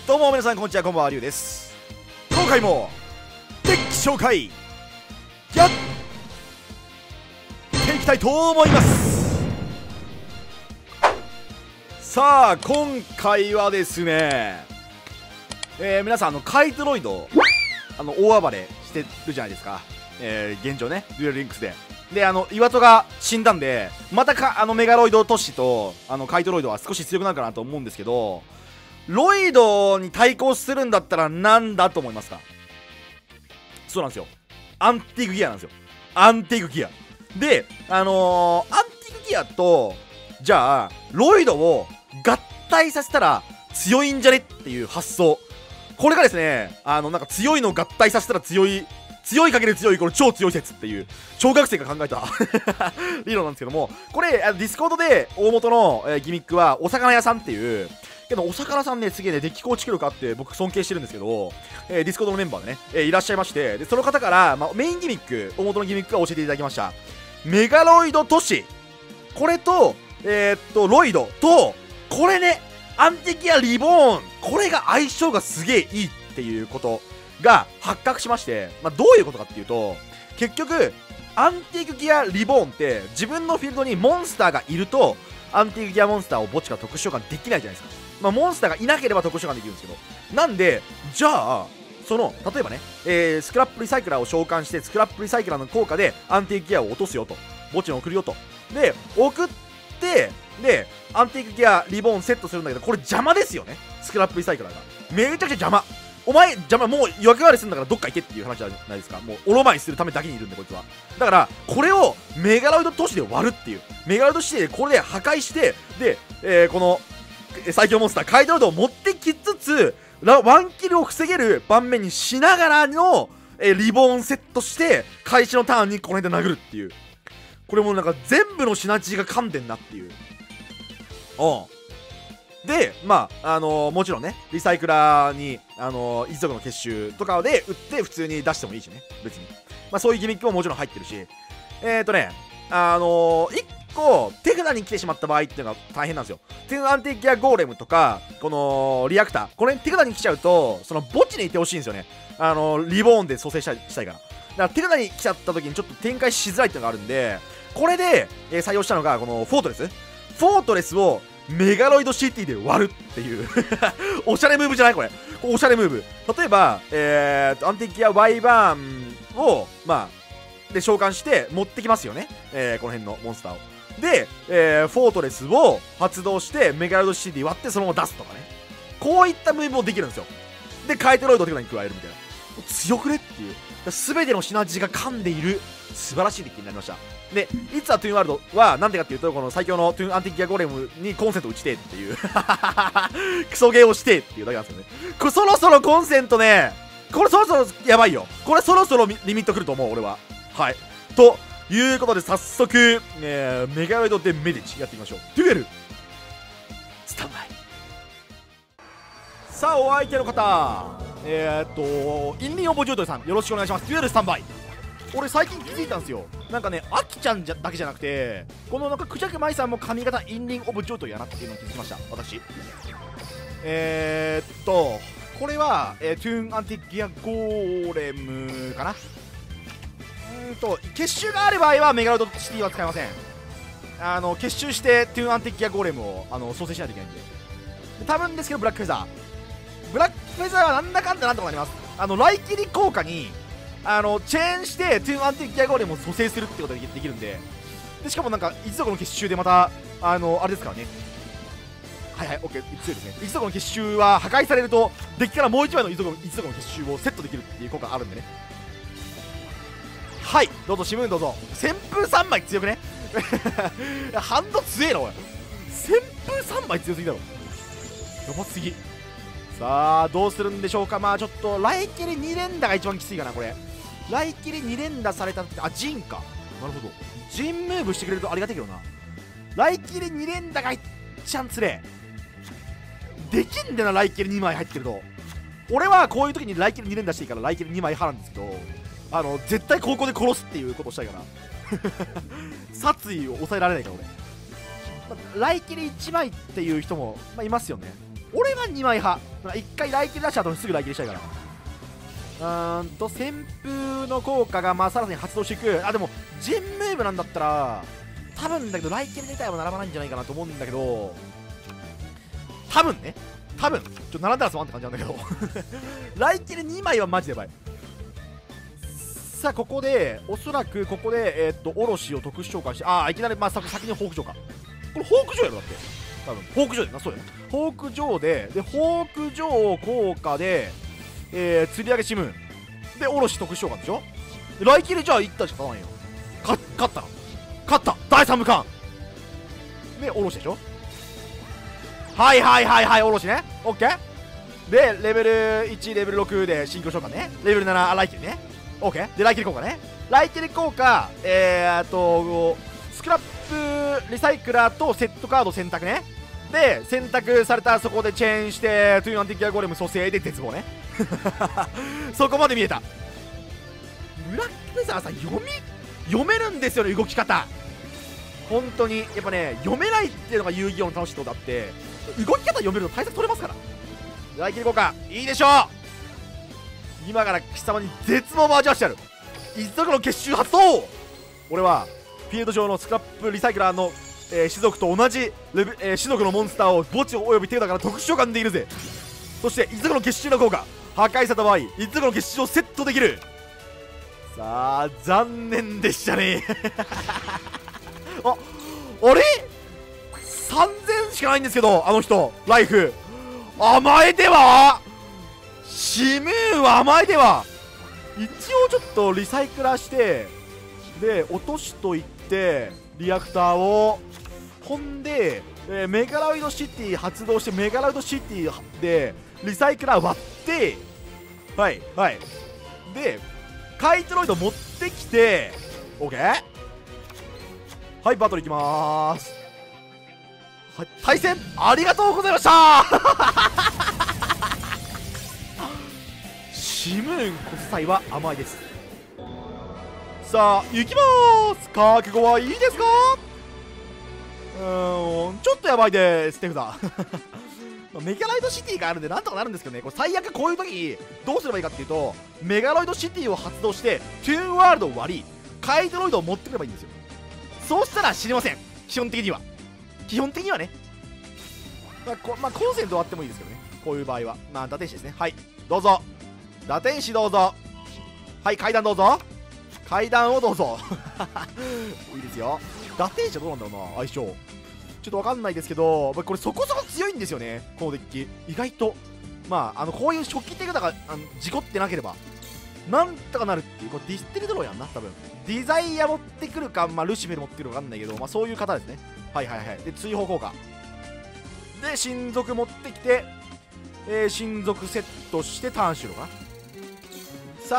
どうも皆さんこんにちは、こんばんは、りゅうです。今回もデッキ紹介やっていきたいと思います。さあ今回はですね、皆さんカイトロイド大暴れしてるじゃないですか。現状ね、デュエルリンクスで岩戸が死んだんで、またメガロイド都市とカイトロイドは少し強くなるかなと思うんですけど、ロイドに対抗するんだったらなんだと思いますか？そうなんですよ、アンティークギアなんですよ。アンティークギアでアンティークギアとじゃあロイドを合体させたら強いんじゃねっていう発想、これがですね、なんか強いのを合体させたら強いかける強いこの超強い説っていう小学生が考えた理論なんですけども、これディスコードで大元の、ギミックはお魚屋さんっていう、けどお魚さんね、すげえね、デッキ構築力あって僕尊敬してるんですけど、ディスコードのメンバーでね、いらっしゃいまして、でその方から、メインギミック、大元のギミックは教えていただきました。メガロイド都市、これとロイドと、これね、アンティキアリボーン、これが相性がすげえいいっていうことが発覚しまして、どういうことかっていうと、結局アンティークギアリボーンって自分のフィールドにモンスターがいるとアンティークギアモンスターを墓地から特殊召喚できないじゃないですか。モンスターがいなければ特殊召喚できるんですけど、なんでじゃあ例えばね、スクラップリサイクラーを召喚して、スクラップリサイクラーの効果でアンティークギアを落とすよと、墓地に送るよと、で送って、でアンティークギアリボーンセットするんだけど、これ邪魔ですよね。スクラップリサイクラーがめちゃくちゃ邪魔。お前邪魔、もう役割するんだからどっか行けっていう話じゃないですか。もうおろまいするためだけにいるんでこいつは。だからこれをメガロイド都市で割るっていう、メガロイド都市でこれで破壊して、で、この最強モンスターカイドロイドを持ってきつつワンキルを防げる盤面にしながらのリボーンセットして開始のターンにこの辺で殴るっていう、これもうなんか全部のシナジーが噛んでんなっていう。でもちろんね、リサイクラーに一族の結集とかで打って普通に出してもいいしね、別にそういうギミックももちろん入ってるし、1個手札に来てしまった場合っていうのが大変なんですよ。テンアンティギアゴーレムとかこのリアクター、これ手札に来ちゃうとその墓地にいてほしいんですよね。リボーンで蘇生したいから。だから手札に来ちゃった時にちょっと展開しづらいっていうのがあるんで、これで、採用したのがこのフォートレスをメガロイドシティで割るっていうおしゃれムーブじゃないこれ。おしゃれムーブ。例えばアンティキアワイバーンをで召喚して持ってきますよね、この辺のモンスターを。で、フォートレスを発動してメガロイドシティ割ってそのまま出すとかね、こういったムーブもできるんですよ。でカイトロイドを手札に加えるみたいな、強くねっていう、全てのシナジーが噛んでいる素晴らしいデッキになりました。で、いつはトゥーンワールドはなんでかっていうと、この最強のトゥーンアンティキアゴレムにコンセント打ちてえっていうクソゲーをしてっていうだけなんですよね。これそろそろコンセントね、これそろそろやばいよ。これそろそろリミットくると思う俺は。はい、ということで早速、メガロイドでメディチやっていきましょう。デュエルスタンバイ。さあお相手の方、インリンオボジュートさん、よろしくお願いします。デュエルスタンバイ。俺最近気づいたんですよ。なんかね、アキちゃんだけじゃなくて、このなんかクジャクマイさんも髪型インリンオブジョートやなっていうのを気づきました、私。これは、トゥーンアンティギアゴーレムかな。結集がある場合はメガロイドシティは使えません。結集してトゥーンアンティギアゴーレムを創生しないといけないんで、多分ですけどブラックフェザーはなんだかんだなんとかなります。来切り効果にチェーンしてトゥーンアンティギアゴーレムを蘇生するってことができるんで、しかもなんか一族の結集でまたあれですからね。はいはい、オッケー、強いですね。一族の結集は破壊されるとデッキからもう1枚の一族の結集をセットできるっていう効果があるんでね。はい、どうぞシムーンどうぞ。旋風3枚強くねハンド強えなおい。旋風3枚強すぎだろ、やばすぎ。さあどうするんでしょうか。ちょっと来切り2連打が一番きついかな。これ来切り2連打されたって、ジンか、なるほど、ジンムーブしてくれるとありがたいけどな。来切り2連打が一番つれえできんでな。来切り2枚入ってると、俺はこういう時に来切り2連打していいから来切り2枚派なんですけど、絶対高校で殺すっていうことをしたいから殺意を抑えられないから俺。来切り1枚っていう人も、いますよね。 俺は2枚派。1回雷キル出した後にすぐ雷キルしたいから。旋風の効果がまあさらに発動していく。あ、でもジンムーブなんだったら多分だけど雷キル自体は並ばないんじゃないかなと思うんだけど、多分並んだらすまんって感じなんだけど雷キル2枚はマジでやばい。さあここでおそらくここでおろしを特殊召喚して、ああいきなりまあ先にホーク城か。これホーク城やろだって。多分ホーク城だよな。そうやな、ホーク城でホーク城効果で釣り上げシムーンでおろし特殊召喚でしょ。でライキルじゃあ1体しか勝たないよ。勝った第3無冠でおろしでしょ。はいおろしね。オッケーでレベル1レベル6でシンクロ召喚ね。レベル7ライキルね。オッケーでライキル効果ね。ライキル効果スクラップリサイクラーとセットカード選択ね。で選択されたそこでチェーンしてトゥーアンティキアゴレム蘇生で絶望ねそこまで見えた。ブラックフェザーさん読めるんですよね、動き方。本当にやっぱね、読めないっていうのが遊戯王の楽しいところだって、動き方読めると対策取れますから。ライキル効果いいでしょう。今から貴様に絶望を味わしてやる。一族の結集発動。俺はフィールド上のスクラップリサイクラーの種族と同じ種族のモンスターを墓地および手札から特殊召喚できるぜ。そして一族の結集の効果、破壊された場合一族の結集をセットできる。さあ残念でしたねあれ3000しかないんですけど、あの人ライフ甘えてはシムーンは甘えては。一応ちょっとリサイクラーしてで落としといてリアクターをほんで、メガロイドシティ発動してメガロイドシティでリサイクラー割ってでカイトロイド持ってきて OK。 はいバトルいきまーす。はい対戦ありがとうございましたシムーンこそ際は甘いです。さあ行きまーす。覚悟はいいですか。ちょっとやばいです手札メガロイドシティがあるんでなんとかなるんですけどね、これ最悪こういう時どうすればいいかっていうと、メガロイドシティを発動してトゥーンワールドを割りカイドロイドを持ってくればいいんですよ。そうしたら死にません。基本的にはね。まあコンセントあってもいいですけどね、こういう場合は。まあ打天使ですね。はいどうぞ打天使どうぞ。はい階段どうぞ。階段をどうぞいいですよ。打天使はどうなんだろうな相性。ちょっとわかんないですけど、これそこそこ強いんですよね、このデッキ。意外とまあこういう初期手札が事故ってなければなんとかなるっていう。これディステリドローやんな多分。ディザイア持ってくるか、まあルシフェル持ってくるかわかんないけど、まあそういう方ですね。で追放効果で親族持ってきて、親族セットしてターンしろかな。さ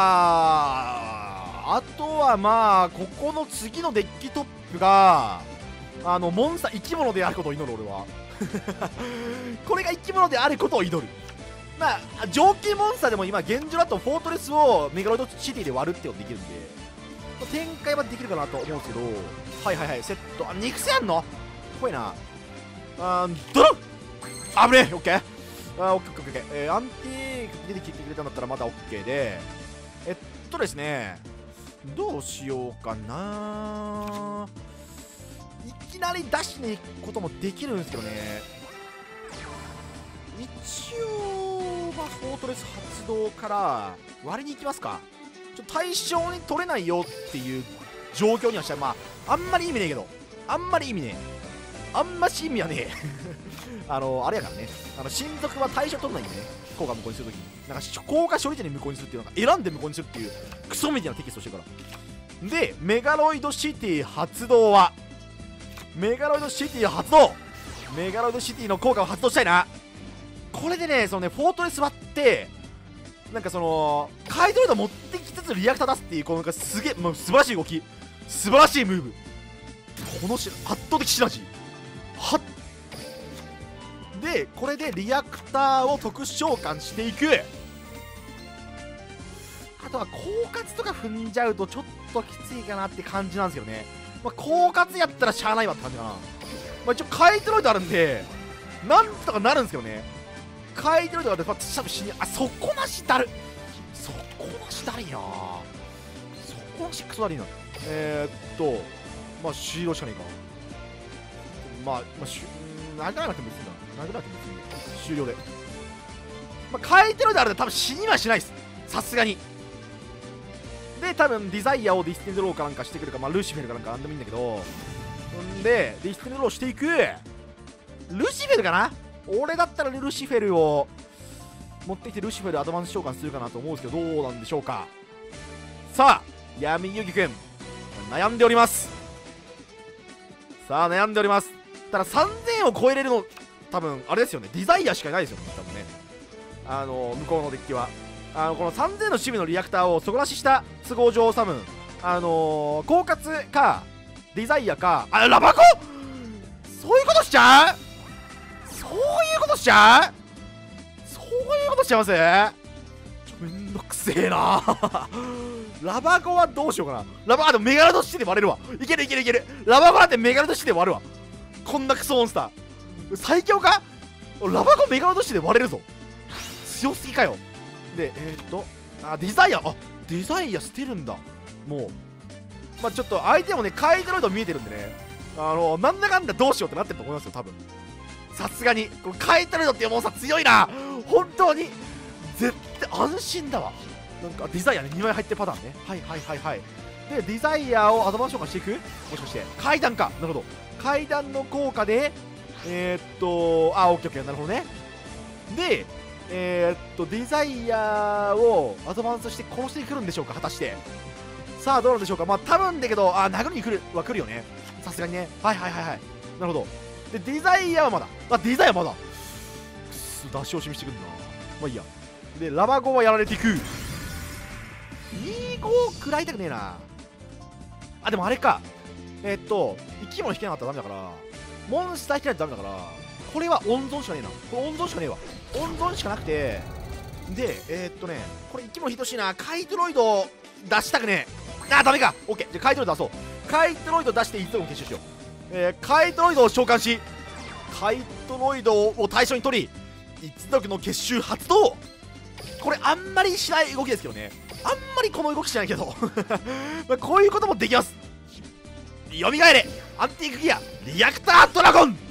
ああとはまあここの次のデッキトップがモンスター生き物であることを祈る。俺はこれが生き物であることを祈る。まあ上級モンスターでも今現状だとフォートレスをメガロイドシティで割るってことできるんで展開はできるかなと思うんですけど、セット肉声あんの怖いな。ドロンあぶねえ。オッケーオッケーアンティーク出てきてくれたんだったらまだオッケーでですね、どうしようかな。いきなり出しに行くこともできるんですけどね。一応フォートレス発動から割りに行きますか。対象に取れないよっていう状況にはしたら、まああんまり意味ねえけど、あんまし意味はねえあれやからね、親族は対象取らないんでね、効果無効にするときになんか効果処理時に無効にするっていうのが選んで無効にするっていうクソみたいなテキストしてるからで、メガロイドシティ発動はメガロイドシティの効果を発動したいな。これでね、フォートレス割ってなんかカイドロイド持ってきつつリアクター出すっていう、このなんかすげえ、もう素晴らしい動き、素晴らしいムーブ、この圧倒的シナジーで、これでリアクターを特殊召喚していく。あとは狡猾とか踏んじゃうとちょっときついかなって感じなんですよね。狡猾やったらしゃあないわって感じかな。一応カイトロイドあるんでなんとかなるんですけどね。カイトロイドが多分死に、あ、底なしだる、底なしだりーな、底なしクソだりーな。まあ終了しかねえか。殴らなくても別にだ、殴らなくても別に終了で、まあ、カイトロイドあるで多分死にはしないです、さすがに。で多分ディザイアをディスティンドローかなんかしてくるか、まあ、ルシフェルかなんかなんでもいいんだけど、んでディスティンドローしていく。ルシフェルかな、俺だったらルシフェルを持ってきてルシフェルアドバンス召喚するかなと思うんですけど、どうなんでしょうか。さあ闇遊戯くん悩んでおります。さあ悩んでおります。ただ3000を超えれるの多分あれですよね、ディザイアしかないですよね多分ね。向こうのデッキはこの3000の守備のリアクターを底なしした都合上多分狡猾かディザイアか、あ、ラバコ、そういうことしちゃう、そういうことしちゃう、そういうことしちゃいます。めんどくせえなラバコはどうしようかな。ラバコ、でもメガロドシティで割れるわ。いけるいけるいける。ラバコだってメガロドシティで割るわ。こんなクソモンスター最強か。ラバコメガロドシティで割れるぞ。強すぎかよ。でディザイア、ディザイア捨てるんだ。もうまあちょっと相手もねカイドロイド見えてるんでね、なんだかんだどうしようってなってると思いますよ多分。さすがにこのカイドロイドっていうモンスター強いな本当に。絶対安心だわ。なんかディザイアね2枚入ってるパターンね。はいはいはいはい。でディザイアをアドバンス召喚していく、もしかして階段か。なるほど、階段の効果でオッケーオッケー、なるほどね。でディザイアをアドバンスして殺してくるんでしょうか果たして。さあどうなんでしょうか。まあ多分だけど殴りに来るは来るよねさすがにね。はいはいはいはい、なるほど。でディザイアはまだ、ディザイアまだくそ出し惜しみしてくるな。まあいいや。でラバゴはやられていく。2号食らいたくねえな。でもあれか、生き物引けなかったらダメだから、モンスター引けないとダメだから、これは温存しかねえな。これ温存しかねえわ。温存しかなくて、でこれ生き物ひどしいな。カイトロイド出したくねえ。ダメか。オッケー、じゃあカイトロイド出そう。カイトロイド出して一族を結集しよう。カイトロイドを召喚し、カイトロイドを対象に取り一族の結集発動。これあんまりしない動きですけどね。あんまりこの動きしないけどまあこういうこともできます。よみがえれアンティークギアリアクタードラゴン。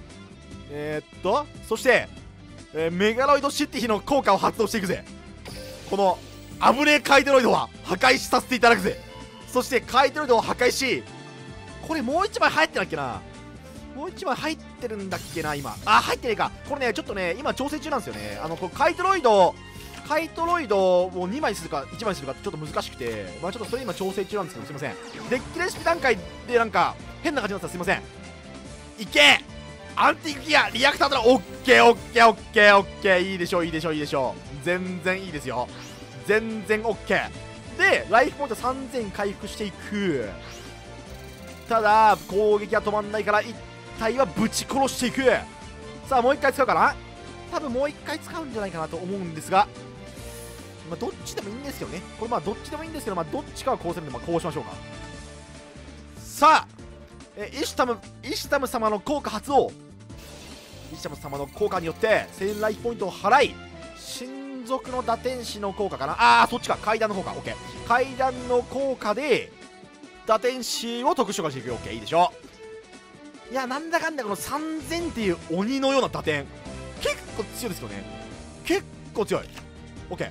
そして、メガロイドシティの効果を発動していくぜ。このアブネカイトロイドは破壊させていただくぜ。そしてカイトロイドを破壊し、これもう1枚入ってなっけな。もう1枚入ってるんだっけな今。入ってねえか。これねちょっとね今調整中なんですよね。このカイトロイドを2枚するか1枚するかちょっと難しくて、ちょっとそれ今調整中なんですけど、すいません。デッキレシピ段階でなんか変な感じになったらすいません。いけアンティークギアリアクタードラゴン。オッケーオッケーオッケーオッケー、いいでしょういいでしょういいでしょう、全然いいですよ、全然オッケーでライフポイント3000回復していく。ただ攻撃は止まんないから1体はぶち殺していく。さあもう1回使うかな。多分もう1回使うんじゃないかなと思うんですが、どっちでもいいんですけどね。これどっちでもいいんですけど、どっちかはこうするんでこうしましょうか。さあ、イシュタム様の効果発動。イシュタム様の効果によって1000ライフポイントを払い、親族の打天使の効果かな。そっちか、階段の効果。 OK、 階段の効果で打天使を特殊化していくよ。 OK、 いいでしょう。いやなんだかんだこの3000っていう鬼のような打点結構強いですよね。結構強い。 OK、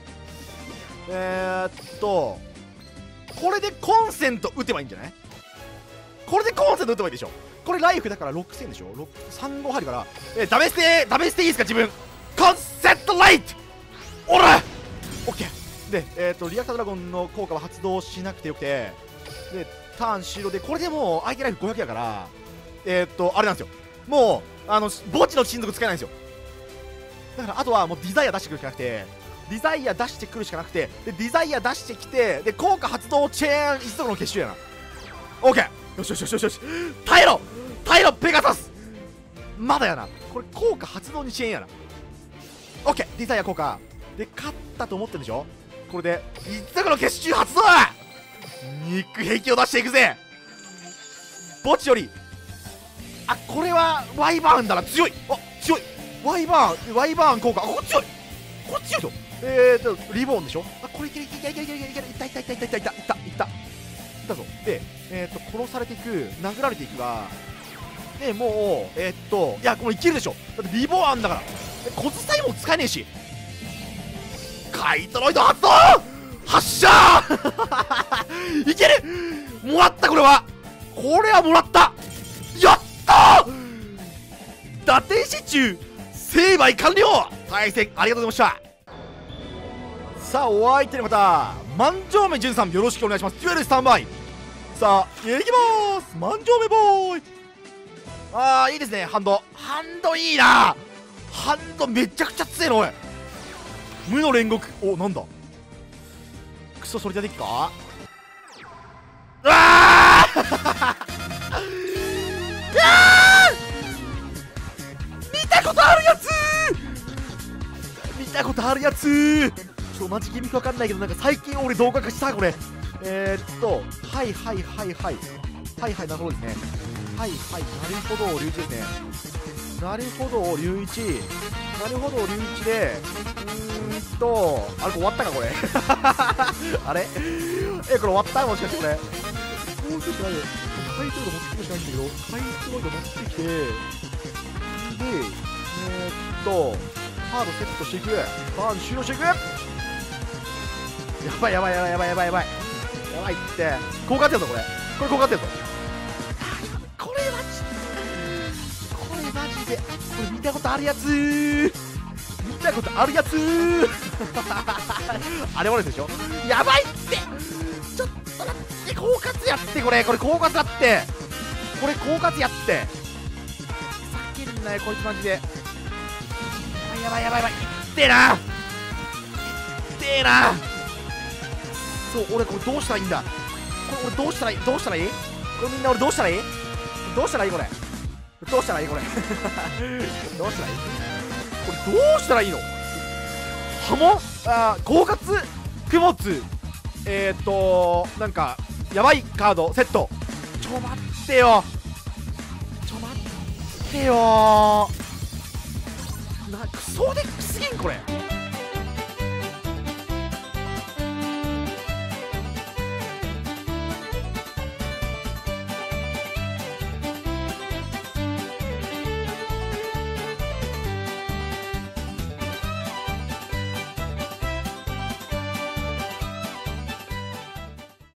これでコンセント打てばいいんじゃない。これでコンセント打てばいいでしょ。これライフだから6000でしょ。3号入るから、ダメ捨ていいですか自分。コンセントライトおら OK で、リアクタードラゴンの効果は発動しなくてよくて、でターン終了で、これでもう相手ライフ500やから、あれなんですよ、もう墓地の親族使えないんですよ。だからあとはもうディザイア出してくるしかなくて、ディザイア出してくるしかなくて、でディザイア出してきて、で効果発動チェーン一族の結集やな。 OK、 よしよしよしよしよし、耐えろペガサス。まだやな、これ効果発動にチェーンやな。 OK、 ディザイア効果で勝ったと思ってるでしょ。これで一族の結集発動。肉壁を出していくぜ。墓地よりこれはワイバーンだな、強い。 強い。ワイバーン効果。こっち強い。こっち強いぞ。リボーンでしょ。あ、これいけるいけるいけるいけるいける。いったいったいったいったいったいったいったぞ。で、殺されていく、殴られていくが、で、もう、いや、これいけるでしょ。だってリボーンあんだから。小伝いも使えねえし。カイトロイド発動発射いける。もらった。これはもらった。やったー。伊達市中成敗完了。対戦ありがとうございました。さあ、お相手の方、万丈目潤さん、よろしくお願いします。デュエルスタンバイ。さあ、いきまーす。万丈目ボーイ。あー、いいですね。ハンドいいな。ハンドめちゃくちゃ強いの。おい、無の煉獄。お、なんだ、クソソリタデッキか。うわー見たことあるやつ。マジギミックわかんないけど、なんか最近俺動画化した。これはいはい、なるほどですね。なるほど、龍一ですね。なるほど、龍一で、あれ、終わったか、これ。あれこれ終わった。もしかしてこれ。もうちょっとないよ。カイトロイド持ってきてほしくないんだけど、カイトロイド持ってきて、で、カードセットしていく。ターン終了していく。やばいって。効果ってやぞ、これ効果ってやぞ。これマジで、これ見たことあるやつあれもですでしょ。やばいって。ちょっと待って、狡猾やって。これ狡猾だって。避けるんだよ、こいつマジで。やばい。いってえな。そう、俺これどうしたらいいんだ。どうしたらいいこれ。みんな俺どうしたらいいこれ。どうしたらいいこれ。どうしたらいいの。波紋狡猾供物。なんかやばいカードセット。ちょ待ってよクソデックすぎんこれ。